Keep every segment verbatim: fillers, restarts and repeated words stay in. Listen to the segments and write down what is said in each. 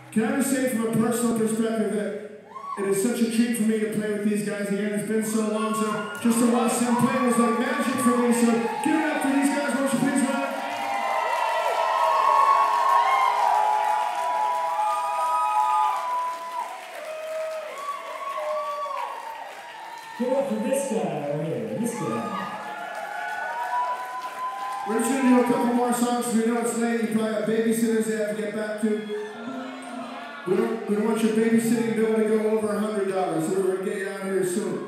Can I just say from a personal perspective that it is such a treat for me to play with these guys again. It's been so long, so just to watch them play was like magic for me. So give it up for these guys, won't you please, man? Give it up for this guy right here, this guy. We're just going to do a couple more songs because we know it's late. You probably have babysitters they have to get back to. We don't, we don't want your babysitting bill to go over one hundred dollars, so we're going to get you out here soon.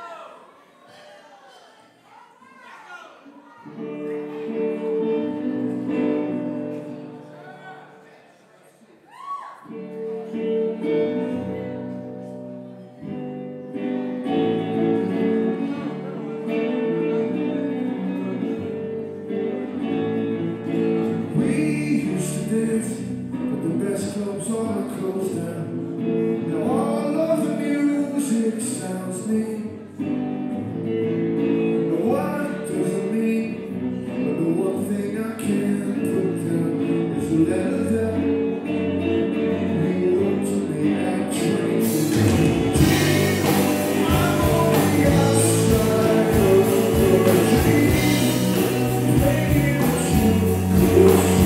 But the best clubs are closed down. Now all of the music sounds neat. But what does it mean? But the one thing I can't put down is a letter that you wrote to me at train. I'm on the outside of the dream, playing with you close.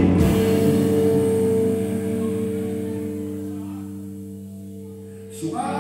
So I